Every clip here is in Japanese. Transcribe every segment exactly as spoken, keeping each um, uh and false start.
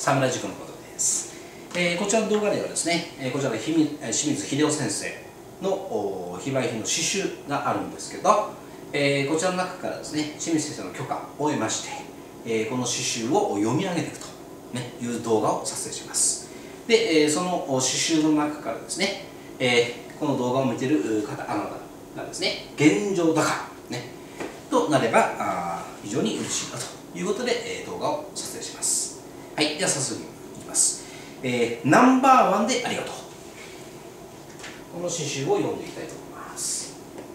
侍塾のことです。えー、こちらの動画ではですね、えー、こちらの清水秀夫先生の非売品の刺繍があるんですけど、えー、こちらの中からですね、清水先生の許可を得まして、えー、この刺繍を読み上げていくと、ね、いう動画を撮影します。で、えー、その刺繍の中からですね、えー、この動画を見ている方、あなたがですね、現状だから、ね、となればあ非常に嬉しいなということで、えー、動画を撮影します。はい、では早速いきます。えー、ナンバーワンでありがとう。この刺繍を読んでいきたいと思います。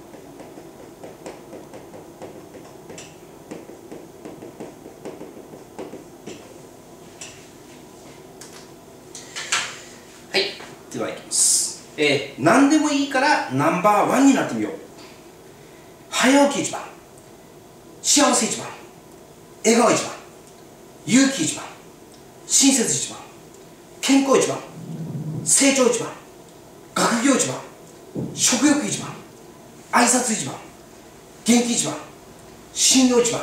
はい、ではいきます。えー、何でもいいからナンバーワンになってみよう。早起き一番、幸せ一番、笑顔一番、勇気一番、親切一番、健康一番、成長一番、学業一番、食欲一番、挨拶一番、元気一番、信用一番、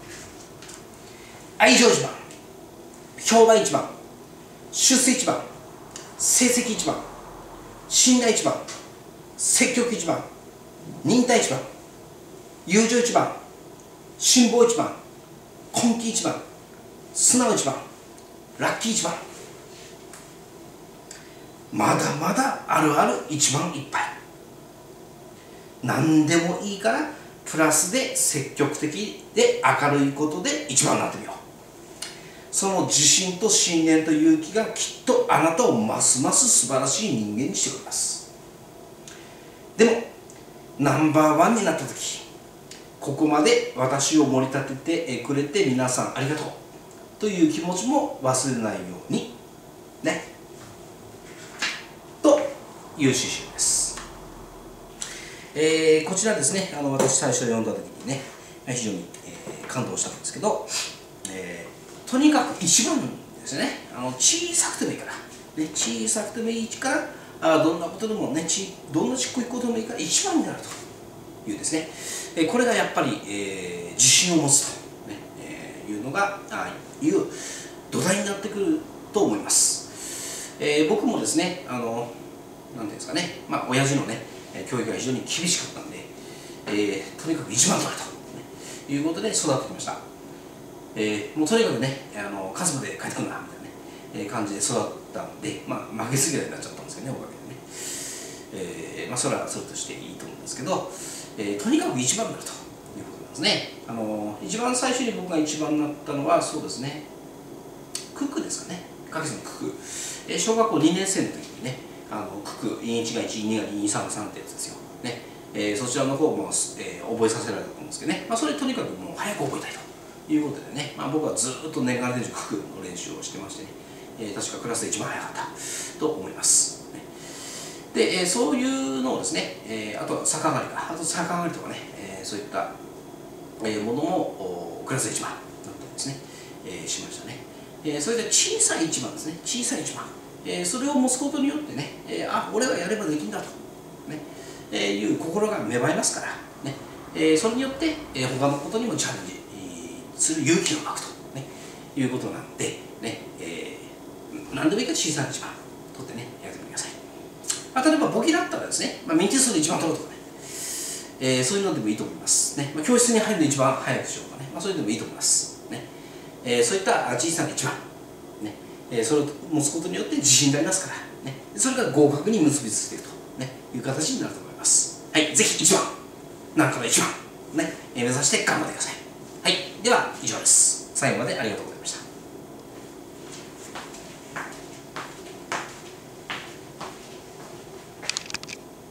愛情一番、評判一番、出世一番、成績一番、信頼一番、積極一番、忍耐一番、友情一番、辛抱一番、根気一番、素直一番、ラッキー一番、まだまだあるある一番いっぱい。何でもいいからプラスで積極的で明るいことで一番になってみよう。その自信と信念と勇気がきっとあなたをますます素晴らしい人間にしてくれます。でもナンバーワンになった時、ここまで私を盛り立ててくれて皆さんありがとうという気持ちも忘れないようにね、という刺繍です。えー、こちらですね、あの私最初読んだ時にね、非常に、えー、感動したんですけど、えー、とにかく一番ですね、あの小さくてもいいから、ね、小さくてもいいからあどんなことでもね、ちどんなちっこいことでもいいから一番になるというですね、えー、これがやっぱり、えー、自信を持つと、ねえー、いうのがあいう土台になってくると思います。えー、僕もですね、あのなんていうんですかね、まあ親父のね教育が非常に厳しかったんで、えー、とにかく一番取れと、ね、いうことで育ってきました。えー、もうとにかくね、あの数まで帰ってくるなみたいな、ねえー、感じで育ったんで、まあ負けず嫌いになっちゃったんですけどね、おかげでね。えー、まあそれはそれとしていいと思うんですけど、えー、とにかく一番になるということなんですね。あの一番最初に僕が一番になったのはそうですね、九九ですかね、かけ算の九九、えー、小学校にねん生の時にね、あの九九、いちがいち、にがに、さんがさんってやつですよ、ねえー、そちらの方も、えー、覚えさせられたと思うんですけどね、まあ、それとにかくもう早く覚えたいということでね、まあ、僕はずっと年がら年中九九の練習をしてましてね、えー、確かクラスで一番早かったと思います。で、えー、そういうのをですね、えー、あとは逆上がりか、あと逆上がりとかね、えー、そういった、えー、ものもクラスで一番だったりですね、えー、しましたね。えー、それで小さい一番ですね、小さい一番、えー、それを持つことによってね、えー、あ、俺はやればできるんだと、ねえー、いう心が芽生えますから、ねえー、それによって、えー、他のことにもチャレンジ、えー、する勇気を湧くと、ね、いうことなんで、ねえー、何でもいいから小さな一番取ってね、やってみてください。まあ、例えば簿記だったらですね、まあ、ミンテ数で一番取るとかね、えー、そういうのでもいいと思いますね。まあ、教室に入るの一番早くしようかね、まあ、そういうのでもいいと思いますね。えー、そういった小さな一番、ねえー、それを持つことによって自信になりますから、ね、それが合格に結びついていると、ね、いう形になると思います。はい、ぜひ一番、なんかの一番、ね、目指して頑張ってください。はい、では以上です。最後までありがとうございました。